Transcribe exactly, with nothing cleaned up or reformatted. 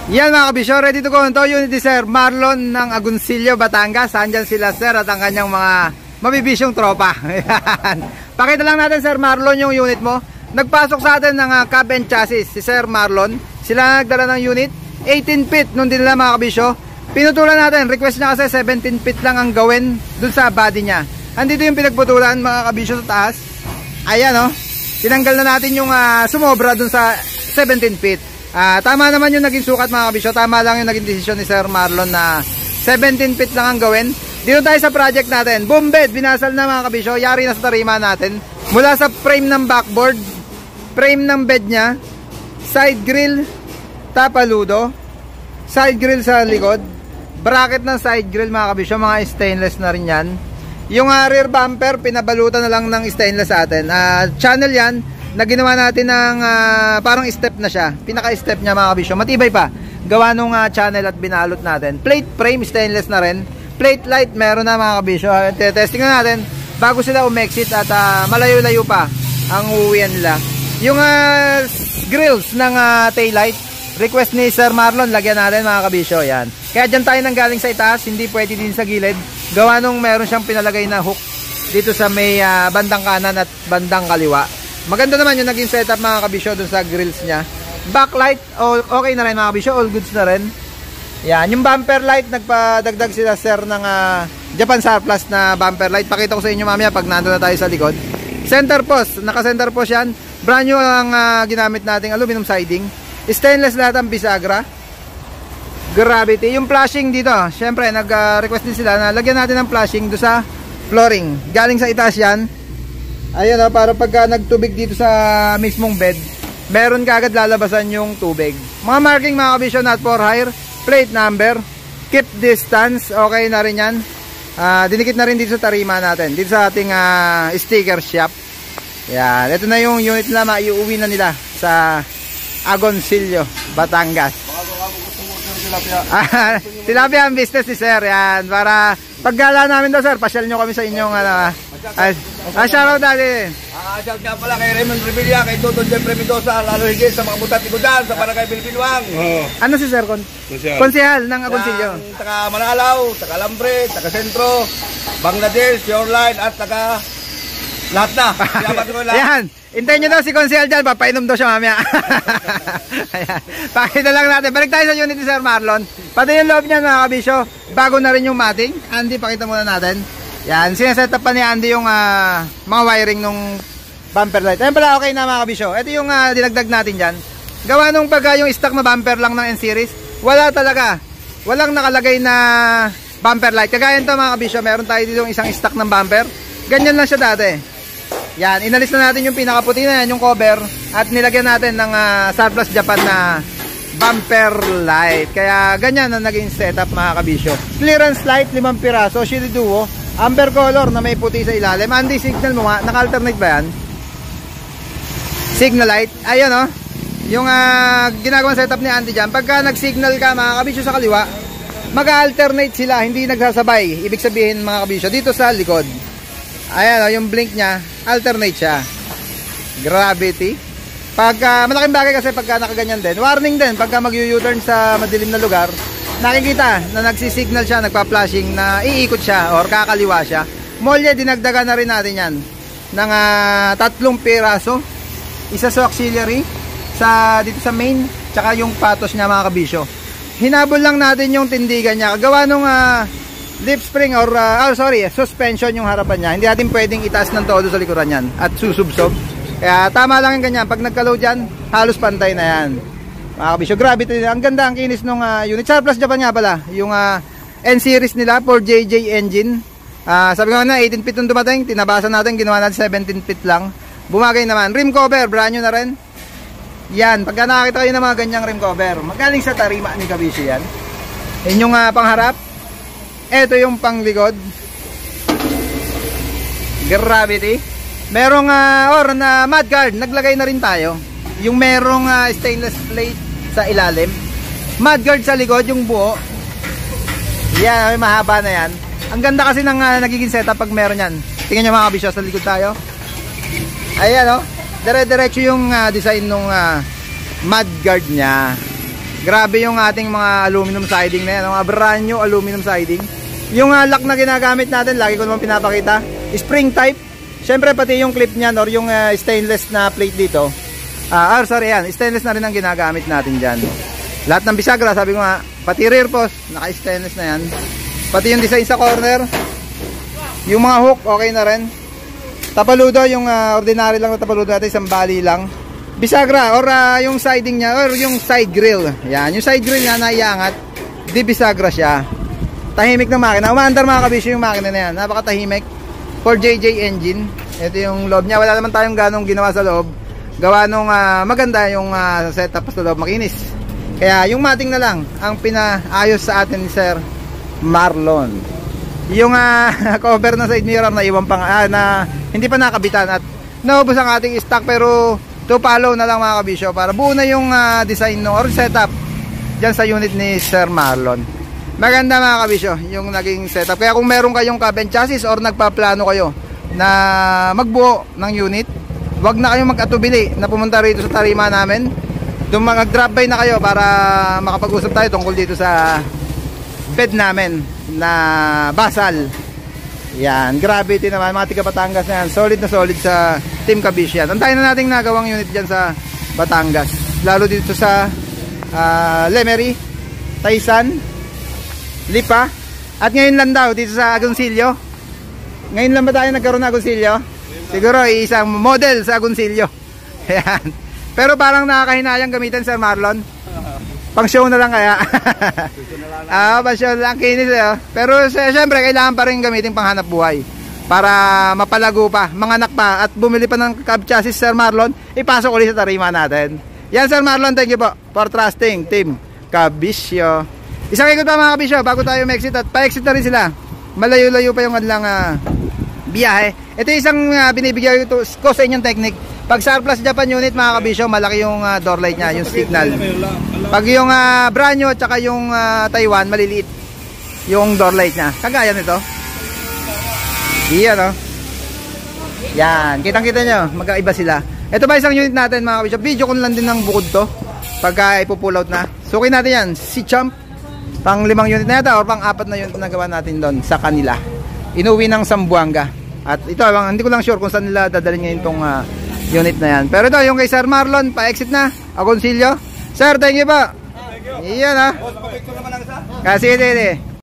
Yan mga kabisyo, ready to go ito unit ni Sir Marlon ng Agoncillo, Batangas. Andyan sila sir at ang kanyang mga mabibisyong tropa. Pakita lang natin Sir Marlon yung unit mo. Nagpasok sa atin ng uh, cab and chassis si Sir Marlon. Sila nagdala ng unit eighteen feet nung dinala mga kabisyo. Pinutulan natin, request niya kasi seventeen feet lang ang gawin dun sa body niya. Andito yung pinagputulan mga kabisyo sa taas. Ayan o, oh. Tinanggal na natin yung uh, sumobra dun sa seventeen feet. Uh, tama naman yung naging sukat mga kabisyo. Tama lang yung naging desisyon ni Sir Marlon na seventeen feet lang ang gawin. Dito tayo sa project natin. Boom bed, binasal na mga kabisyo. Yari na sa tarima natin. Mula sa frame ng backboard, frame ng bed nya, side grill, tapaludo, side grill sa likod, bracket ng side grill mga kabisyo. Mga stainless na rin yan. Yung uh, rear bumper, pinabalutan na lang ng stainless sa atin. Uh, channel yan na ginawa natin ng uh, parang step na siya. Pinaka-step niya mga kabisyo. Matibay pa. Gawa nung uh, channel at binalot natin. Plate frame, stainless na rin. Plate light, meron na mga kabisyo. Testing na natin bago sila umexit at uh, malayo-layo pa ang uuwian nila. Yung uh, grills ng uh, taillight, request ni Sir Marlon, lagyan natin mga kabisyo. Yan. Kaya dyan tayo nang galing sa itaas, hindi pwede din sa gilid. Gawa nung meron siyang pinalagay na hook dito sa may uh, bandang kanan at bandang kaliwa. Maganda naman yung naging setup mga kabisyo dun sa grills niya. Backlight, okay na rin mga kabisyo, all goods na rin. Yan, yung bumper light, nagpadagdag sila sir ng uh, Japan Surplus na bumper light. Pakita ko sa inyo mamaya pag nandun na tayo sa likod. Center post, naka-center post yan. Brand new ang uh, ginamit nating aluminum siding. Stainless lahat ang bisagra. Gravity. Yung flashing dito, syempre nag-request uh, din sila na lagyan natin ng flashing do sa flooring. Galing sa itaas yan. Ayun o, para pagka nagtubig dito sa mismong bed, meron ka agad lalabasan yung tubig. Mga marking mga kabisyo, not for hire. Plate number, keep distance, okay na rin yan. uh, Dinikit na rin dito sa tarima natin, dito sa ating uh, sticker shop. Yan, ito na yung unit nila, maiuwi na nila sa Agoncillo, Batangas. Tilapia ang business ni sir. Yan, para paggala namin daw sir, pasyal nyo kami sa inyong uh, ay, ah, shoutout natin. Ah, shout nga pala kay Raymond Revilla, kay Dodon Jeffrey Mendoza, lalo higit sa mga butat-igudan sa barangay Bilbilwang. Oh. Ano si Sir Kon? Konsehal ng Agoncillo. Taga Manalaw, taga Lambre, taga Sentro, Bangladesh, Shoreline at taga lahat na. Yan. Hintayin nyo daw si Konsehal dyan, papainom daw siya mamaya. Ayan. Pakita lang natin. Balik tayo sa unit ni Sir Marlon. Pati yung loob niyan mga kabisyo, bago na rin yung matting. Andy, pakita muna natin. Yan, sineset up pa ni Andy yung uh, mga wiring nung bumper light. Ayun pala, okay na mga kabisyo. Ito yung uh, dinagdag natin dyan. Gawa nung pagka yung stock na bumper lang ng N-Series, wala talaga. Walang nakalagay na bumper light. Kagaya nito mga kabisyo, meron tayo dito yung isang stock ng bumper. Ganyan lang siya dati. Yan, inalis na natin yung pinakaputi na yan, yung cover. At nilagyan natin ng uh, Surplus Japan na bumper light. Kaya ganyan ang naging setup mga kabisyo. Clearance light, limang piraso, Shiri Duo. Amber color na may puti sa ilalim. Andy, signal mo nga. Naka-alternate ba yan? Signal light. Ayun o. Oh. Yung uh, ginagawang setup ni Andy dyan. Pagka nag-signal ka mga kabisyo sa kaliwa, mag-alternate sila. Hindi nagsasabay. Ibig sabihin mga kabisyo, dito sa likod. Ayan o. Oh, yung blink nya, alternate siya. Gravity. Pagka, malaking bagay kasi pagka nakaganyan din. Warning din. Pagka mag-u-turn sa madilim na lugar, nakikita na nagsisignal siya, nagpa-flashing na iikot siya or kakaliwa siya. Molye, dinagdagan na rin natin yan ng uh, tatlong piraso. Isa sa auxiliary, sa, dito sa main, tsaka yung patos niya mga kabisyo. Hinabol lang natin yung tindigan niya. Kagawa nung uh, lip spring or, uh, oh sorry, suspension yung harapan niya. Hindi natin pwedeng itaas ng todo sa likuran yan at susubsob. Kaya tama lang yung ganyan. Pag nagka-load yan, halos pantay na yan. Mga kabisyo, gravity. Ang ganda, ang kinis nung uh, unit. Surplus Japan nga pala. Yung uh, N-Series nila for J J engine. uh, Sabi ko na, eighteen feet nung dumating. Tinabasan natin, ginawa natin seventeen feet lang. Bumagay naman. Rim cover, brand new na rin. Yan, pagka nakakita kayo ng mga ganyang rim cover, magaling sa tarima ni kabisyo yan. Yan yung uh, pangharap. Ito yung panglikod. Gravity. Merong uh, or na mudguard. Naglagay na rin tayo. Yung merong uh, stainless plate sa ilalim, mudguard sa likod, yung buo. Yan, may mahaba na yan. Ang ganda kasi ng uh, nagiging setup pag meron yan. Tingnan nyo mga kabisyo, sa likod tayo. Ayan o, oh. Dire-diretso yung uh, design ng uh, mudguard nya. Grabe yung ating mga aluminum siding na yan, mga brand new aluminum siding. Yung uh, lock na ginagamit natin, lagi ko naman pinapakita, spring type. Syempre pati yung clip niyan or yung uh, stainless na plate dito. Ah, uh, sorry yan, stainless na rin ang ginagamit natin diyan. Lahat ng bisagra, sabi ko nga, pati rear post, naka-stainless na yan. Pati yung design sa corner, yung mga hook, okay na rin. Tapaludo, yung uh, ordinary lang na tapaludo natin, isang bali lang. Bisagra, or uh, yung siding niya, or yung side grill. Yan, yung side grill niya naiangat, di bisagra siya. Tahimik na makina. Umaandar mga kabisyo yung makina na yan. Napakatahimik. four J J engine. Ito yung loob niya. Wala naman tayong ganong ginawa sa loob. Gawa nung uh, maganda yung uh, setup sa loob, makinis. Kaya yung mating na lang ang pinaayos sa atin ni Sir Marlon. Yung uh, cover na side mirror na iwan pang uh, na hindi pa nakabitan at naubos ang ating stock, pero to follow na lang mga kabisyo para buo na yung uh, design no, or setup dyan sa unit ni Sir Marlon. Maganda mga kabisyo yung naging setup. Kaya kung meron kayong cab and chassis or nagpaplano kayo na magbuo ng unit, wag na kayong mag-atubili na pumunta rito sa tarima namin. Doon mag-drop by na kayo para makapag-usap tayo tungkol dito sa bed namin na basal. Yan, gravity naman, mga tiga Batangas na yan. Solid na solid sa Team Kabisyo yan. Antayin na natin nagawang unit dyan sa Batangas. Lalo dito sa uh, Lemery, Taysan, Lipa. At ngayon lang daw dito sa Agoncillo. Ngayon lang ba tayo nagkaroon ng Agoncillo? Siguro isang model sa Agoncillo. Ayan. Pero parang nakakahinayang gamitan, Sir Marlon. Pang show na lang kaya. Ah, pang show lang, kinis eh. Pero syempre kailangan pa rin gamitin pang hanap buhay para mapalago pa, manganak pa at bumili pa ng cab chassis, Sir Marlon, ipasok ulit sa tarima natin. Yan, Sir Marlon, thank you po for trusting Team Kabisyo. Isang ikot pa mga Kabisyo bago tayo ma-exit, at pa-exit na rin sila. Malayo-layo pa yung kanilang uh, biyahe. Ito yung isang uh, binibigay ko sa inyong technique. Pag surplus Japan unit mga Kabisyo, malaki yung uh, door light nya, yung signal. Pag yung uh, brand new at saka yung uh, Taiwan, maliliit yung door light nya. Kagaya nito. Iyan o. Yan, kitang-kita nyo, magkaiba sila. Ito ba isang unit natin mga Kabisyo? Video ko lang din ng bukod to pagka ipupull out na. Sukin natin yan, si Champ. Pang limang unit na yata o pang apat na unit na gawa natin doon sa kanila. Inuwi ng Zamboanga. At ito, hindi ko lang sure kung saan nila dadalhin ngayon itong uh, unit na yan. Pero ito, yung kay Sir Marlon, pa-exit na. Agoncillo. Sir, thank you po. Thank you. Iyan ha. Kasi, hindi, hindi.